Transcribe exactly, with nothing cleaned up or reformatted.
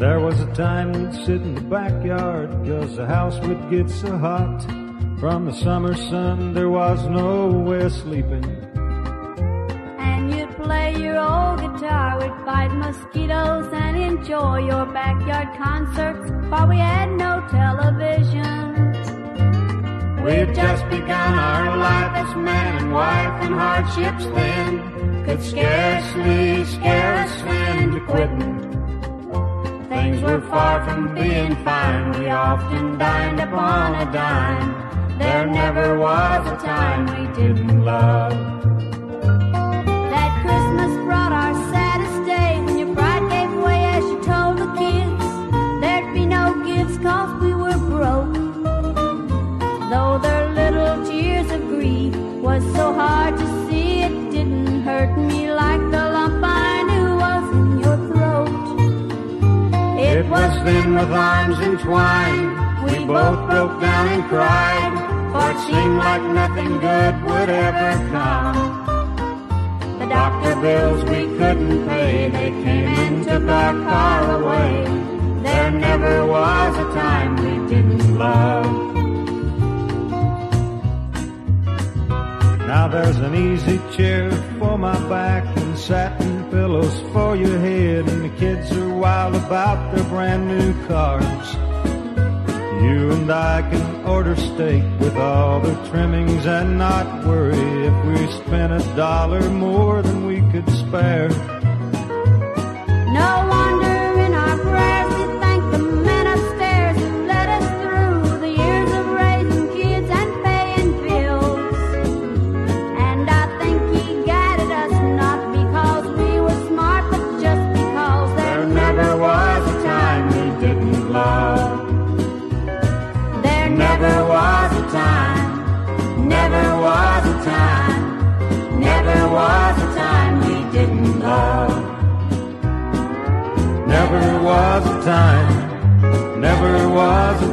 There was a time we'd sit in the backyard, 'cause the house would get so hot. From the summer sun there was no way of sleeping. And you'd play your old guitar, we'd fight mosquitoes and enjoy your backyard concerts, while we had no television. We'd just begun our life as man and wife, and hardships then could scarcely scare us into quitting. Things were far from being fine, we often dined upon a dime. There never was a time we didn't love. That Christmas brought our saddest day, when your pride gave way as you told the kids there'd be no gifts 'cause we were broke. Though their little tears of grief was so hard to see, it didn't hurt me like the lump I knew was in your throat. It was then with arms entwined we both broke down and cried, for it seemed like nothing good would ever come. The doctor bills we couldn't pay, they came and took our car away. There never was a time we didn't love. Now there's an easy chair for my back and satin pillows for your head, and the kids are wild about their brand new cars. You and I can order steak with all the trimmings and not worry if we spent a dollar more than we could spare. No wonder in our prayers we thank the men upstairs who led us through the years of raising kids and paying bills. And I think he guided us not because we were smart, but just because there, there never was a time we didn't love. There never was a time, never was a time, never was a time we didn't love. Never was a time, never was